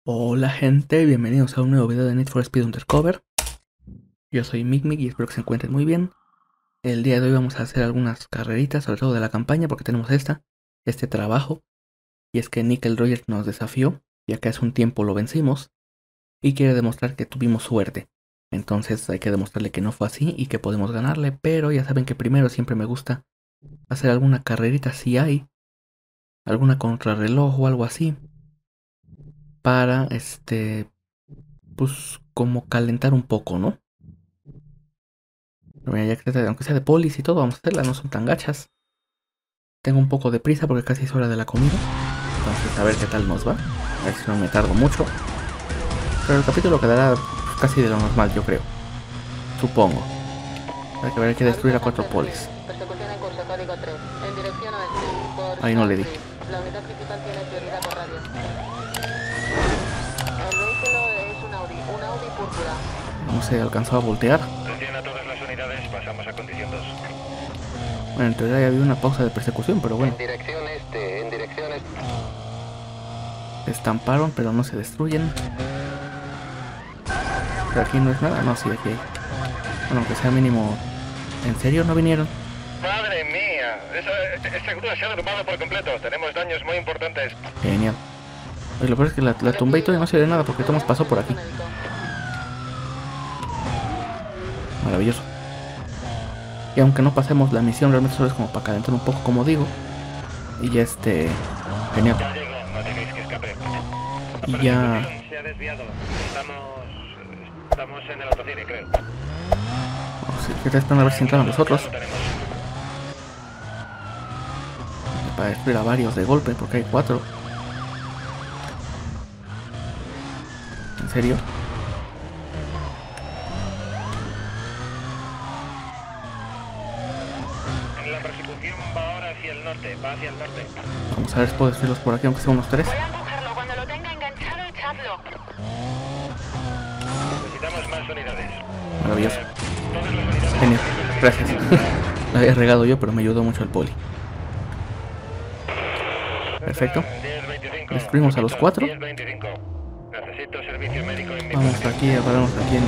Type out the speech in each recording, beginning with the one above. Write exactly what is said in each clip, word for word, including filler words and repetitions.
Hola gente, bienvenidos a un nuevo video de Need for Speed Undercover. Yo soy Micmic y espero que se encuentren muy bien. El día de hoy vamos a hacer algunas carreritas, sobre todo de la campaña, porque tenemos esta, este trabajo. Y es que Nickel Rogers nos desafió, ya que hace un tiempo lo vencimos, y quiere demostrar que tuvimos suerte. Entonces hay que demostrarle que no fue así y que podemos ganarle, pero ya saben que primero siempre me gusta hacer alguna carrerita si hay, alguna contrarreloj o algo así, para este, pues como calentar un poco, ¿no? Pero mira, ya que aunque sea de polis y todo, vamos a hacerla, no son tan gachas. Tengo un poco de prisa porque casi es hora de la comida. Entonces a ver qué tal nos va. A ver si no me tardo mucho. Pero el capítulo quedará casi de lo normal, yo creo. Supongo. Hay que ver, hay que destruir a cuatro polis. Persecución en curso, código tres. En dirección oeste. Por Ahí no le di. South Street. La unidad principal tiene prioridad por radio. El vehículo es un Audi, un Audi púrpura. No se alcanzó a voltear. Atención a todas las unidades, pasamos a condición dos. Bueno, en teoría ya había una pausa de persecución, pero bueno. En dirección este, en dirección este. Se estamparon, pero no se destruyen. Pero aquí no es nada, no, sí, aquí hay. Bueno, aunque sea mínimo. ¿En serio no vinieron? ¡Madre mía! Esa, esta grúa se ha derrumbado por completo. Tenemos daños muy importantes. Genial. Oye, lo peor es que la, la tumbé y todavía no se ve nada porque Tomás pasó por aquí. Maravilloso. Y aunque no pasemos la misión, realmente solo es como para calentar un poco, como digo. Y ya este... Genial. Ya llego, no dejéis que escape. Y La ya... persecución se ha desviado. Estamos... Estamos en el autocine, creo. Oh, sí, que estoy esperando a ver si entraron los otros. Lo tenemos. Para destruir a varios de golpe, porque hay cuatro. ¿En serio? La persecución va ahora hacia el norte, va hacia el norte. Vamos a ver si puedo destruirlos por aquí, aunque sea unos tres. Voy a empujarlo. Cuando lo tenga enganchado, echadlo. Necesitamos más unidades. Maravilloso. Eh, todas las unidades... Genial. Gracias. La había regado yo, pero me ayudó mucho el poli. Perfecto. diez veinticinco. Destruimos a los cuatro. diez veinticinco. Necesito servicio médico en mi Vamos posición. aquí, paramos aquí en...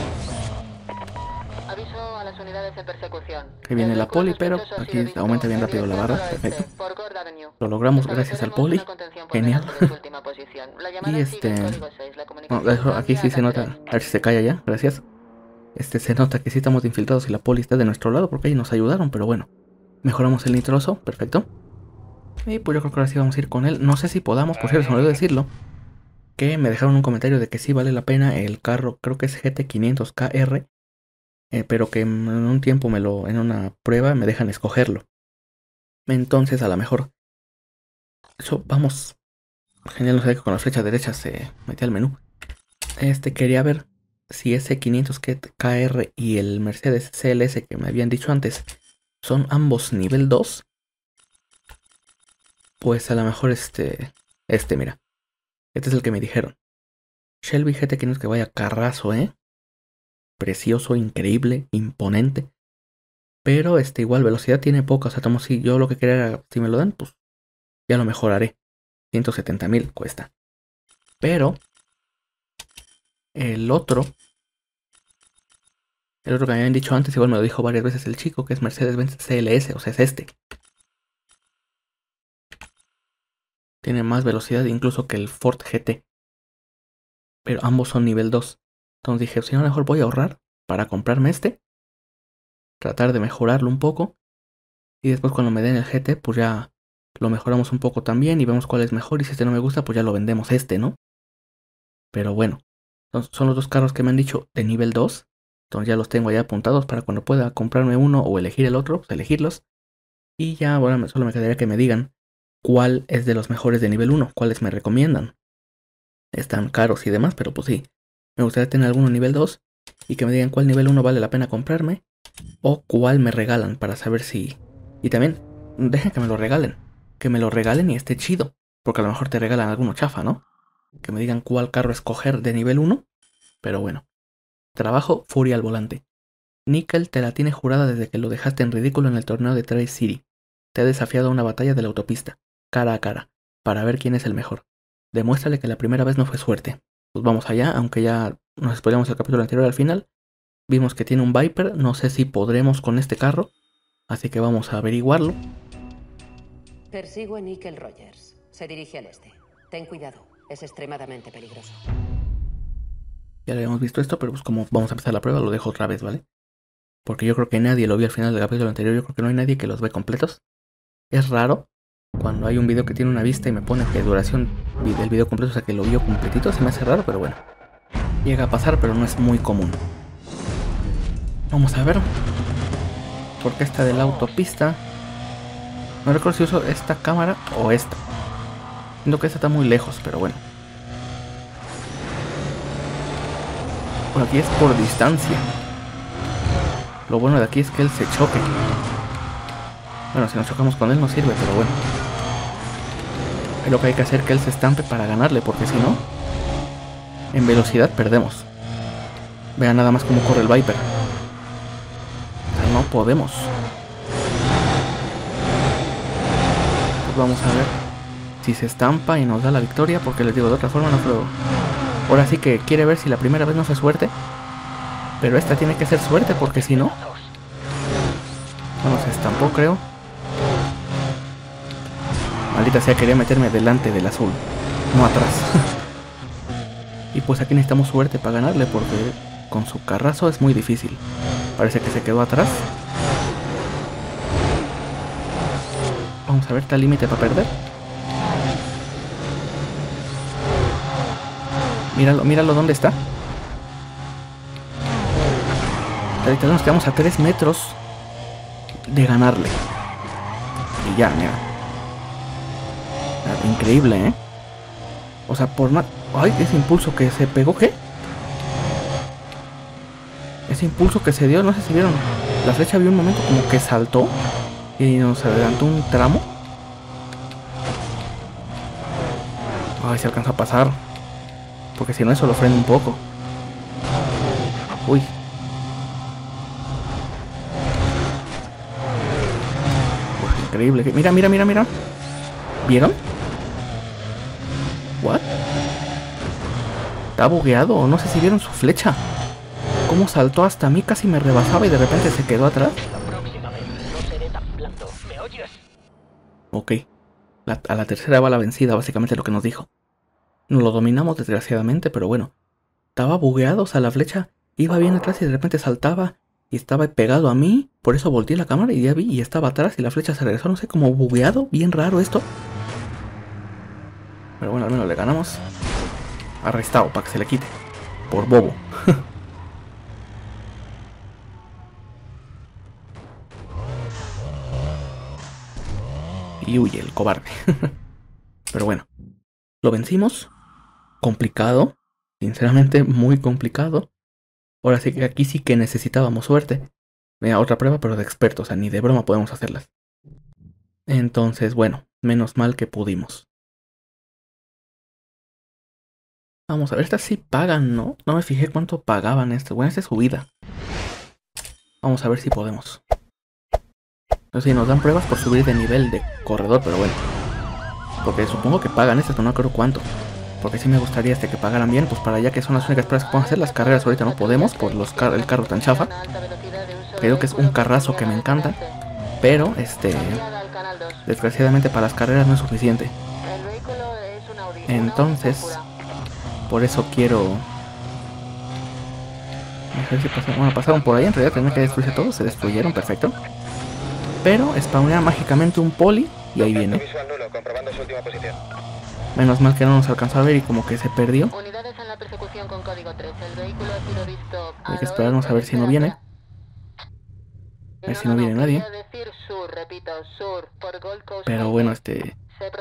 Aviso a las unidades en persecución. Que viene El la vehículo poli, pero sospechoso ha aquí sido visto aumenta bien en rápido la dirección barra. noroeste, Perfecto. por Gord Avenue. Lo logramos gracias al Estableceremos poli. una contención por Genial. delante de su última posición. La llamada Y sigue este... en código seis. La Bueno, comunicación eso, aquí cambia sí a se nota. Caterham. A ver si se calla ya. Gracias. Este, se nota que sí estamos infiltrados y la poli está de nuestro lado porque ellos nos ayudaron, pero bueno. Mejoramos el nitroso, perfecto. Y pues yo creo que ahora sí vamos a ir con él. No sé si podamos, por cierto, se me olvidó decirlo. Que me dejaron un comentario de que sí vale la pena el carro, creo que es G T quinientos K R. Eh, pero que en un tiempo me lo, en una prueba me dejan escogerlo. Entonces a lo mejor. Eso, vamos. Genial, no sé que con la flecha derecha se metía al menú. Este quería ver si ese quinientos K R y el Mercedes C L S que me habían dicho antes son ambos nivel dos. Pues a lo mejor este... Este, mira. Este es el que me dijeron. Shelby G T quinientos que vaya carrazo, ¿eh? Precioso, increíble, imponente. Pero este igual velocidad tiene poca. O sea, como si yo lo que quería era... Si me lo dan, pues ya lo mejoraré. ciento setenta mil cuesta. Pero... El otro... El otro que me habían dicho antes, igual me lo dijo varias veces el chico, que es Mercedes-Benz C L S, o sea, es este. Tiene más velocidad incluso que el Ford G T. Pero ambos son nivel dos. Entonces dije, si no, mejor voy a ahorrar para comprarme este. Tratar de mejorarlo un poco. Y después cuando me den el G T, pues ya lo mejoramos un poco también y vemos cuál es mejor. Y si este no me gusta, pues ya lo vendemos este, ¿no? Pero bueno, son los dos carros que me han dicho de nivel dos. Entonces ya los tengo ya apuntados para cuando pueda comprarme uno o elegir el otro, pues elegirlos. Y ya, bueno, solo me quedaría que me digan cuál es de los mejores de nivel uno, cuáles me recomiendan. Están caros y demás, pero pues sí. Me gustaría tener alguno nivel dos y que me digan cuál nivel uno vale la pena comprarme o cuál me regalan para saber si... Y también, dejen que me lo regalen. Que me lo regalen y esté chido. Porque a lo mejor te regalan alguno chafa, ¿no? Que me digan cuál carro escoger de nivel uno. Pero bueno. Trabajo furia al volante. Nickel te la tiene jurada desde que lo dejaste en ridículo en el torneo de Trace City. Te ha desafiado a una batalla de la autopista, cara a cara, para ver quién es el mejor. demuéstrale que la primera vez no fue suerte. Pues vamos allá, aunque ya nos spoilamos el capítulo anterior al final. Vimos que tiene un Viper, no sé si podremos con este carro, así que vamos a averiguarlo. Persigo a Nickel Rogers. Se dirige al este. Ten cuidado, es extremadamente peligroso. Ya habíamos visto esto, pero pues como vamos a empezar la prueba, lo dejo otra vez, ¿vale? Porque yo creo que nadie lo vio al final del capítulo anterior, yo creo que no hay nadie que los ve completos. Es raro cuando hay un video que tiene una vista y me pone que duración del video completo, o sea que lo vio completito, se me hace raro, pero bueno. Llega a pasar, pero no es muy común. Vamos a ver. Porque esta de la autopista. No recuerdo si uso esta cámara o esta. Siento que esta está muy lejos, pero bueno. Por aquí es por distancia. Lo bueno de aquí es que él se choque. Bueno, si nos chocamos con él no sirve, pero bueno. Es lo que hay que hacer, que él se estampe para ganarle, porque si no, en velocidad perdemos. Vean nada más cómo corre el Viper. No podemos. Pues vamos a ver si se estampa y nos da la victoria, porque les digo, de otra forma no creo. Ahora sí que quiere ver si la primera vez no fue suerte, pero esta tiene que ser suerte, porque si no... Bueno, se estampó, creo. Maldita sea, quería meterme delante del azul, no atrás. Y pues aquí necesitamos suerte para ganarle, porque con su carrazo es muy difícil. Parece que se quedó atrás. Vamos a ver, ¿está el límite para perder? Míralo, míralo dónde está. Ahorita nos quedamos a tres metros de ganarle. Y ya, mira. Increíble, ¿eh? O sea, por más... ¡Ay! Ese impulso que se pegó, ¿qué? Ese impulso que se dio, no sé si vieron. La flecha había un momento como que saltó y nos adelantó un tramo. Ay, se alcanza a pasar. Porque si no, eso lo frena un poco. Uy. Uf, increíble. Mira, mira, mira, mira. ¿Vieron? ¿What? Está bugueado. No sé si vieron su flecha. Cómo saltó hasta mí, casi me rebasaba y de repente se quedó atrás. Ok. La, a la tercera va la vencida, básicamente lo que nos dijo. No lo dominamos desgraciadamente, pero bueno. Estaba bugueado, o sea, la flecha iba bien atrás y de repente saltaba y estaba pegado a mí. Por eso volteé la cámara y ya vi y estaba atrás y la flecha se regresó, no sé, como bugueado. Bien raro esto. Pero bueno, al menos le ganamos. Arrestado, para que se le quite. Por bobo. Y huye el cobarde. Pero bueno, lo vencimos. Complicado. Sinceramente, muy complicado. Ahora sí que aquí sí que necesitábamos suerte. Mira, otra prueba, pero de expertos. O sea, ni de broma podemos hacerlas. Entonces, bueno, menos mal que pudimos. Vamos a ver, estas sí pagan, ¿no? No me fijé cuánto pagaban estas. Bueno, esta es subida. Vamos a ver si podemos. No sé si nos dan pruebas por subir de nivel de corredor, pero bueno. Porque supongo que pagan estas, pero no creo cuánto. Porque sí me gustaría este que pagaran bien, pues para allá que son las únicas pruebas que podemos hacer. Las carreras ahorita no podemos por los car el carro tan chafa. Creo que es un carrazo que me encanta. Pero, este... desgraciadamente para las carreras no es suficiente. Entonces... por eso quiero... no sé si pasaron... bueno, pasaron por ahí. En realidad tenía que destruirse todo. Se destruyeron, perfecto. Pero spawnea mágicamente un poli. Y ahí viene. Menos mal que no nos alcanzó a ver y como que se perdió. Hay que esperarnos a ver si no viene. A ver si no viene nadie. Pero bueno, este...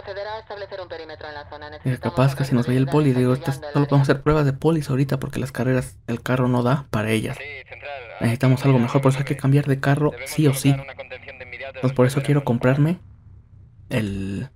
es capaz que si nos veía el poli, digo, estas solo podemos hacer pruebas de polis ahorita porque las carreras, el carro no da para ellas. Necesitamos algo mejor, por eso hay que cambiar de carro sí o sí. Pues por eso quiero comprarme el...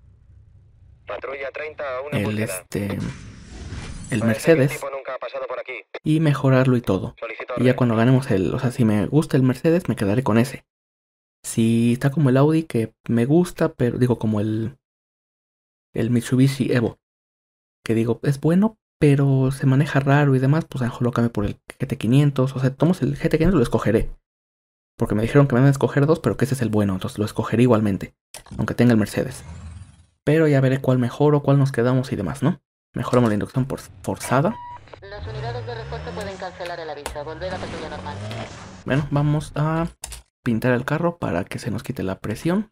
el este... el Mercedes y mejorarlo y todo. Y ya cuando ganemos el... o sea, si me gusta el Mercedes me quedaré con ese. Si está como el Audi que me gusta, pero digo como el... el Mitsubishi Evo, que digo, es bueno, pero se maneja raro y demás, pues a lo mejor lo cambio por el G T quinientos. O sea, tomo el G T quinientos, lo escogeré. Porque me dijeron que me van a escoger dos, pero que ese es el bueno, entonces lo escogeré igualmente, aunque tenga el Mercedes. Pero ya veré cuál mejoro, cuál nos quedamos y demás, ¿no? Mejoramos la inducción por forzada. Las unidades de refuerzo pueden cancelar el aviso, volver a patrulla normal. Bueno, vamos a pintar el carro para que se nos quite la presión.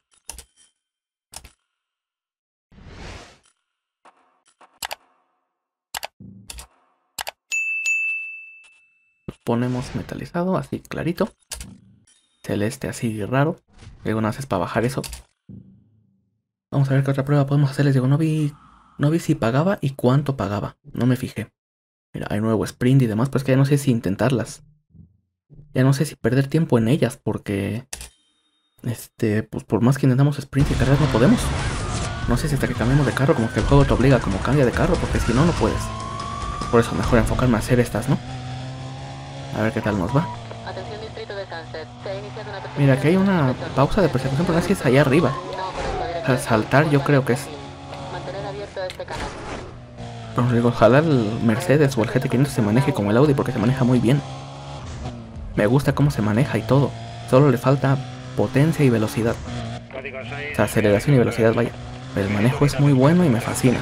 Lo ponemos metalizado, así clarito. Celeste así raro. Luego no haces para bajar eso. Vamos a ver qué otra prueba podemos hacer. Les digo, no vi, no vi si pagaba y cuánto pagaba. No me fijé. Mira, hay nuevo sprint y demás, pues que ya no sé si intentarlas. Ya no sé si perder tiempo en ellas, porque este, pues por más que intentamos sprint y carreras no podemos. No sé si hasta que cambiemos de carro, como que el juego te obliga como cambia de carro, porque si no, no puedes. Por eso mejor enfocarme a hacer estas, ¿no? A ver qué tal nos va. Atención, distrito de Sunset. Se ha iniciado una persecución. Mira, que hay una pausa de persecución, pero no sé si es allá arriba. No, correcto, O sea, dirección. saltar yo creo que es. Mantener abierto este canal. Pero digo, ojalá el Mercedes o el G T quinientos se maneje como el Audi, porque se maneja muy bien. Me gusta cómo se maneja y todo. Solo le falta potencia y velocidad. O sea, aceleración y velocidad, vaya. El manejo es muy bueno y me fascina.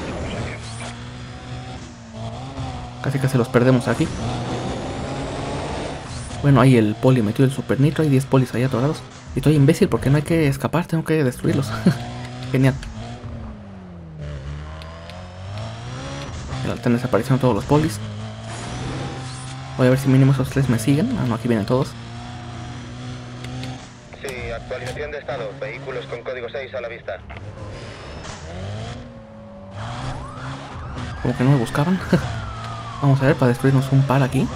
Casi casi los perdemos aquí. Bueno, ahí el poli metió el super nitro. Hay diez polis ahí atorados. Y estoy imbécil porque no hay que escapar, tengo que destruirlos. Genial. Están desapareciendo todos los polis. Voy a ver si mínimo esos tres me siguen. Ah, no, aquí vienen todos. Sí, actualización de estado. Vehículos con código seis a la vista. Como que no me buscaban. Vamos a ver para destruirnos un par aquí.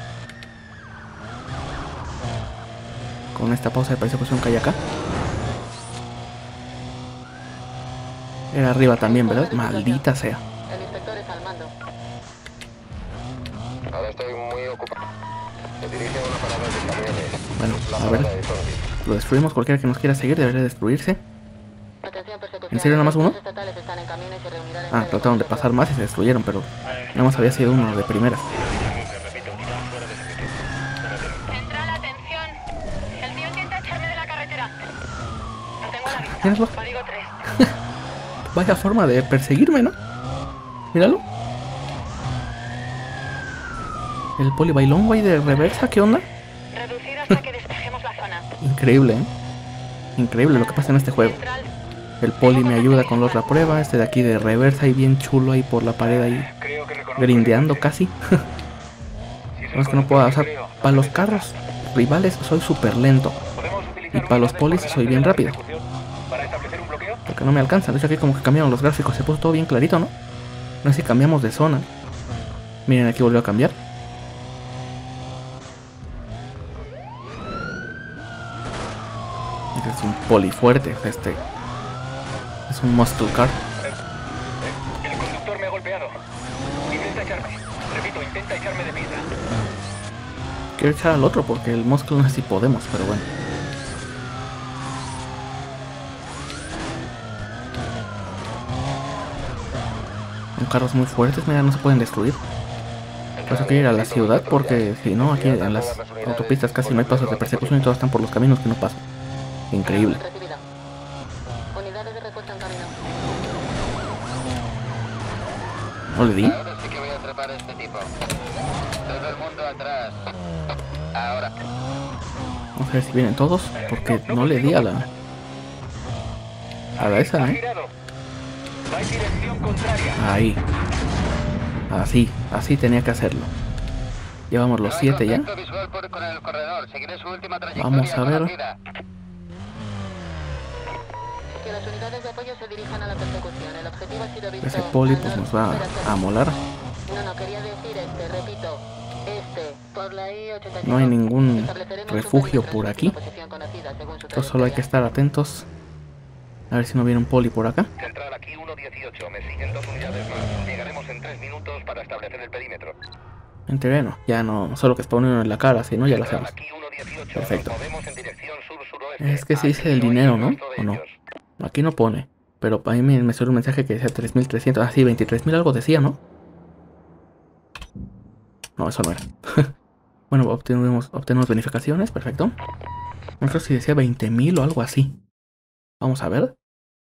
Con esta pausa de persecución que hay acá. Era arriba también, ¿verdad? Maldita sea. El inspector está al mando. Ahora estoy muy ocupado. Se dirige a una parada de camiones. Bueno, La a parada ver. de zombies. Lo destruimos. Cualquiera que nos quiera seguir debería destruirse. Atención, persecución. ¿En serio nada más uno? Los estatales están en camino y se reunirán en Ah, breve. trataron de pasar más y se destruyeron, pero nada más había sido uno de primeras. Central, atención. El tío intenta echarme de la carretera. Lo tengo a la vista. Míralo. Código tres. Vaya forma de perseguirme, ¿no? Míralo. El poli bailongo ahí de reversa, ¿qué onda? Reducir hasta que despejemos la zona. Increíble, ¿eh? Increíble lo que pasa en este juego. Central, El poli me ayuda con la otra prueba. Este de aquí de reversa y bien chulo ahí por la pared ahí. Creo que reconozco Grindeando el casi. coche. Sí, No es que no pueda, o sea, para los carros rivales soy súper lento. Podemos Y utilizar para los unidades polis por soy delante bien de la rápido. persecución para establecer un bloqueo. Porque no me alcanzan. De hecho aquí como que cambiaron los gráficos. Se puso todo bien clarito, ¿no? No sé si cambiamos de zona. Miren, aquí volvió a cambiar. Este es un poli fuerte. Este es un muscle car. El conductor me ha golpeado. Intenta echarme. Repito, intenta echarme de pista. Quiero echar al otro porque el muscle no sé si podemos, pero bueno. Son carros muy fuertes, mira, no se pueden destruir. Por eso hay que ir a la ciudad porque si no, aquí en las autopistas casi no hay pasos de persecución y todos están por los caminos que no pasan. Increíble. Recibida. Unidades de refuerzo en camino. ¿No le di? Ahora sí que voy a atrapar a este tipo. Todo el mundo atrás. Ahora. Vamos a ver si vienen todos porque no le di a la... A la esa, Ha ¿eh? girado. Va en dirección contraria. Ahí. Así, así tenía que hacerlo. Llevamos los siete ya. Visual por, con el corredor. Seguiré su última trayectoria Vamos a ver. conocida. Que las unidades de apoyo se dirijan a la persecución. El objetivo ha sido visto. Ese poli al pues norte. nos va Espera, a molar. No, no, quería decir este, repito. Este, por la I ochenta y cinco. No hay ningún Estableceremos un refugio perímetro por en aquí. su posición conocida según su Entonces solo hay que trayectoria. estar atentos. A ver si no viene un poli por acá. Central aquí uno dieciocho. Me siguen dos unidades más. Llegaremos en tres minutos para establecer el perímetro. En terreno, ya no, solo que spawn uno en la cara, si no ya lo hacemos. Aquí uno dieciocho. Perfecto. Nos movemos en dirección sur-suroeste. Es que se dice Aquí el no hay dinero, ¿no? rastro de ¿O no? ellos. Aquí no pone, pero a mí me, me salió un mensaje que decía tres mil trescientos. Ah, sí, veintitrés mil algo decía, ¿no? No, eso no era. Bueno, obtenemos, obtenemos bonificaciones, perfecto. No sé si decía veinte mil o algo así. Vamos a ver.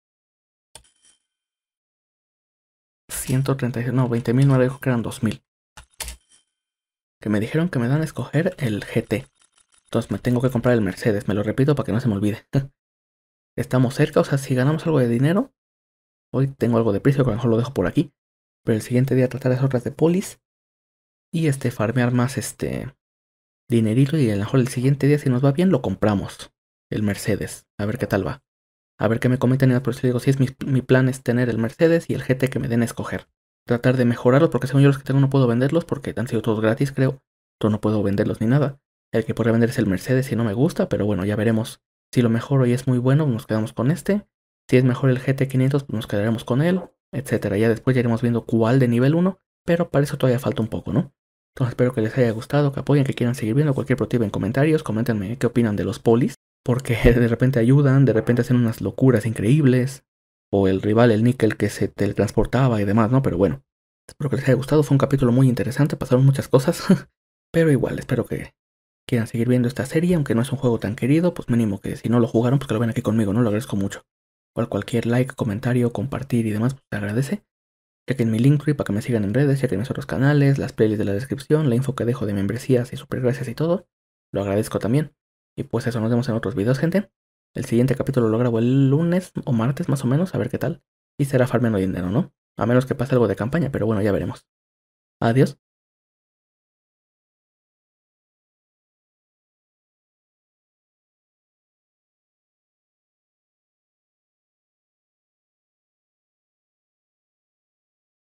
ciento treinta y seis, no, veinte mil no era, dijo que eran dos mil. Que me dijeron que me dan a escoger el G T. Entonces me tengo que comprar el Mercedes, me lo repito para que no se me olvide. Estamos cerca, o sea, si ganamos algo de dinero. Hoy tengo algo de precio, que a lo mejor lo dejo por aquí. Pero el siguiente día tratar las otras de polis. Y este, farmear más este dinerito. Y a lo mejor el siguiente día, si nos va bien, lo compramos. El Mercedes. A ver qué tal va. A ver qué me comentan. Pero si digo, si es mi, mi plan es tener el Mercedes y el G T que me den a escoger. Tratar de mejorarlos, porque según yo los que tengo no puedo venderlos, porque han sido todos gratis, creo. Entonces no puedo venderlos ni nada. El que podría vender es el Mercedes si no me gusta, pero bueno, ya veremos. Si lo mejoro y es muy bueno, nos quedamos con este. Si es mejor el G T quinientos, pues nos quedaremos con él, etcétera. Ya después ya iremos viendo cuál de nivel uno, pero para eso todavía falta un poco, ¿no? Entonces espero que les haya gustado, que apoyen, que quieran seguir viendo cualquier protivo en comentarios. Coméntenme qué opinan de los polis, porque de repente ayudan, de repente hacen unas locuras increíbles. O el rival, el níquel, que se teletransportaba y demás, ¿no? Pero bueno, espero que les haya gustado. Fue un capítulo muy interesante, pasaron muchas cosas. Pero igual, espero que quieran seguir viendo esta serie, aunque no es un juego tan querido, pues mínimo que si no lo jugaron, pues que lo ven aquí conmigo, ¿no? Lo agradezco mucho. Igual cualquier like, comentario, compartir y demás, pues te agradece. Chequen mi Linktree para que me sigan en redes, chequen mis otros canales, las playlists de la descripción, la info que dejo de membresías y super gracias y todo. Lo agradezco también. Y pues eso, nos vemos en otros videos, gente. El siguiente capítulo lo grabo el lunes o martes más o menos, a ver qué tal. Y será farmeando dinero, ¿no? A menos que pase algo de campaña, pero bueno, ya veremos. Adiós.